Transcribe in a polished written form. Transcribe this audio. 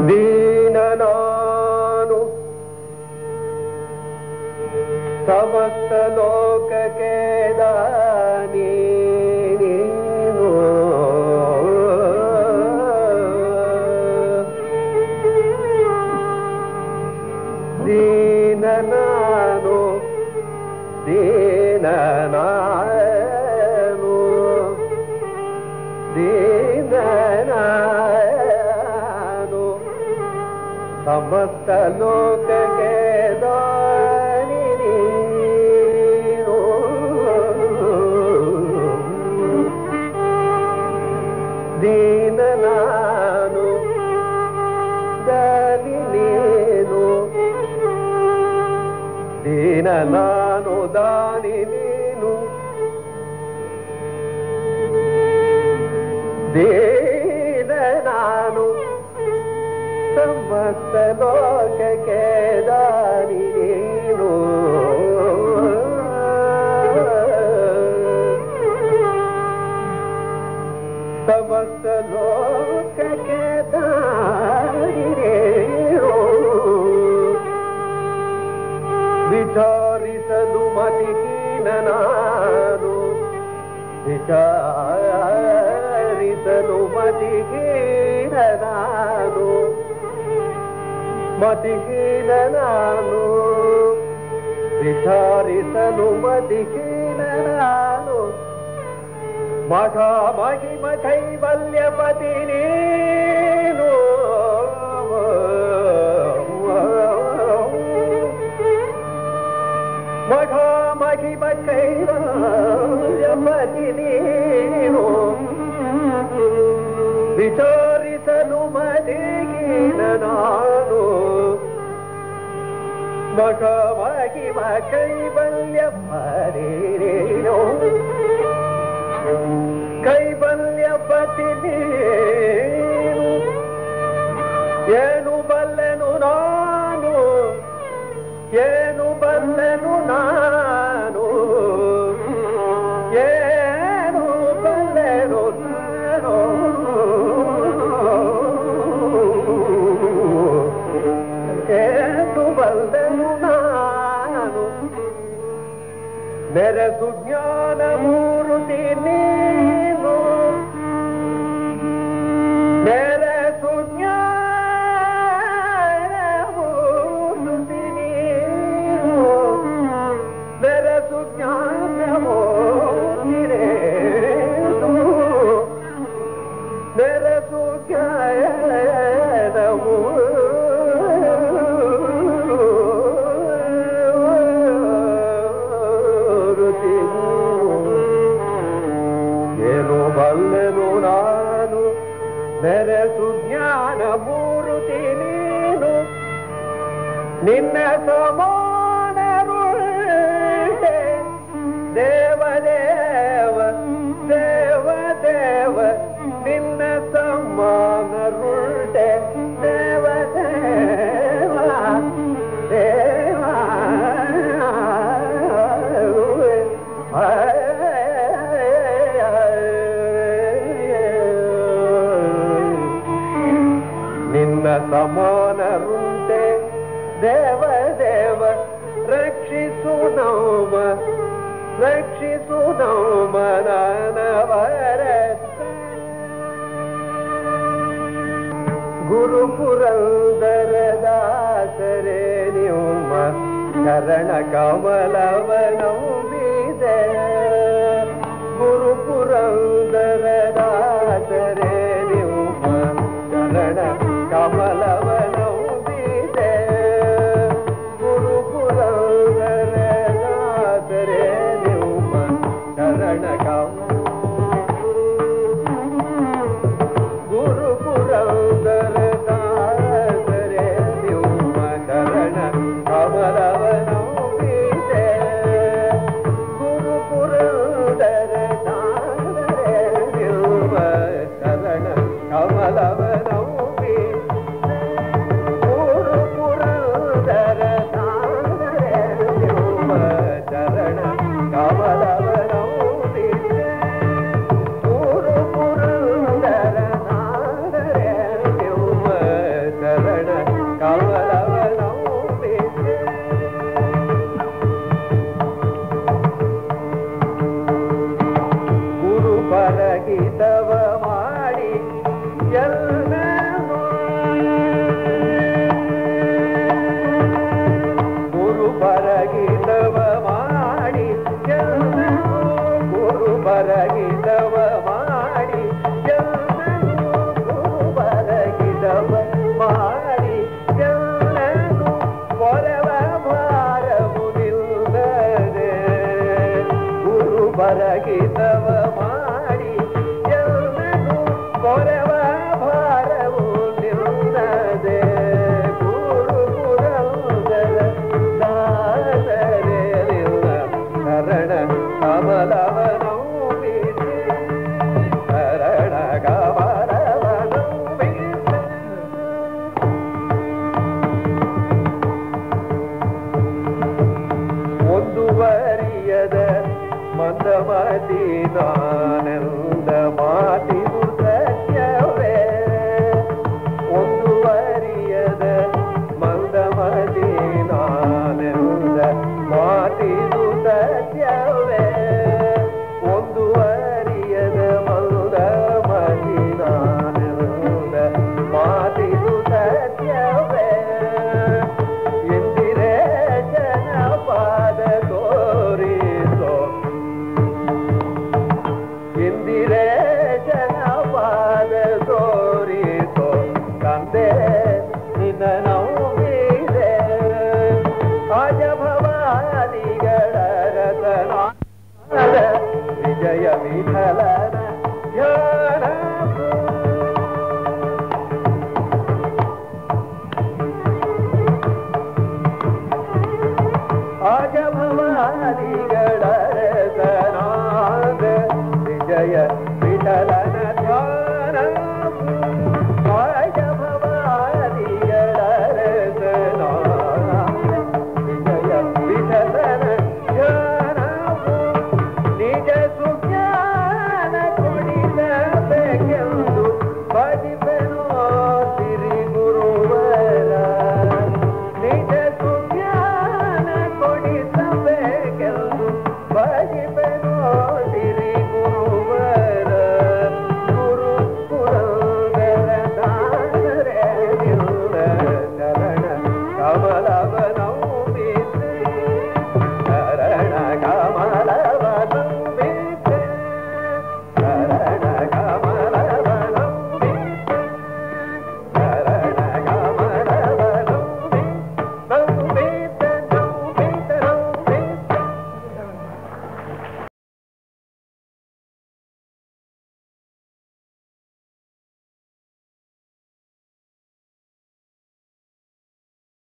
ದೀನನಾನು ಸಮಸ್ತ ಲೋಕಕ್ಕೆ ದಾನಿ ನೀನು ದೀನನಾನು ದೀನನಾನು ದೀನನಾನು ಸಮಸ್ತ ಲೋಕಕ್ಕೆ ದಾನಿ ನೀನು ದೀನನಾನು ದಾನಿ ನೀನು ದೀನನಾನು ದಾನಿ ನೀನು ದೀನನಾನು ಸಮಸ್ತ ಲೋಕಕ್ಕೆ ದಾನಿ ನೀನು ಸಮಸ್ತ ಲೋಕಕ್ಕೆ ದಾನಿ ನೀನು ವಿಚಾರಿಸಲು ಮತಿಹೀನ ನಾನು ವಿಚಾರಿಸಲು ಮತಿಹೀನ ನಾನು ಮತಿಹೀನ ನಾನು ವಿಚಾರಿಸಲು ಮತಿಹೀನ ನಾನು ಮಠ ಮಹಿಮ ಕೈವಲ್ಯಪತಿ ನೀನು ಮಠ ಮಹಿಮ ಕೈವಲ್ಯಪತಿ ನೀನು ವಿಚಾರಿಸಲು ಮತಿಹೀನ ನಾನು ಮಠ ಮಹಿಮ ಕೈವಲ್ಯಪತಿ ನೀನು ಕೈವಲ್ಯಪತಿ ನೀನು ಏನು ಬಲ್ಲೆನು ನಾನು ಏನು ಬಲ್ಲೆನು ನಾನು ಏನು ಬಲ್ಲೆನು ನಾನು ಏನು ಬಲ್ಲೆನು ನಾನು ನೆರೆಸು ಜ್ಞಾನ ಮೂರುತಿ ನೀನು ನೆರೆಸು ಜ್ಞಾನ ಮೂರುತಿ ನೀನು ನೆರೆಸು ಜ್ಞಾನ ಮೂರ್ತಿ ನೀನು ನೆರೆಸು ಜ್ಞಾನ ಏನು ಬಲ್ಲೆನು ನಾನು ನೆರೆಸು ಜ್ಞಾನ ಮೂರುತಿ ನೀನು ನಿನ್ನ ಸಮಾನರುಳ್ಳೆ ದೇವದೇವ ದೇವದೇವ ನಿನ್ನ ಸಮಾನರುಳ್ಳೆ ದೇವದೇವ ದೇವ ನಿನ್ನ ಸಮಾನರುಂಟೆ ದೇವದೇವ ರಕ್ಷಿಸು ನೌಮ ನನವರತ್ತ ಗುರು ಪುರಂದರ ದಾಸರೇ ನಿಮ್ಮ ಶರಣ ಕಮಲವ ನಂಬಿದೆ ಗುರು ಪುರಂದರ ದಾಸರೇ ನಿಮ್ಮ ಶರಣ ಕಮಲವ ನಂಬಿದೆ ಗುರು ಪುರಂದರ ದಾಸರೇ ನಿಮ್ಮ ಶರಣ ಗುರು ಪುರಂದರ ದಾಸರೇ ನಿಮ್ಮ ಶರಣ ಕಮಲವ ನಂಬಿದೆ ಗುರು ಪುರಂದರ ದಾಸರೇ ನಿಮ್ಮ ಶರಣ ದಾನ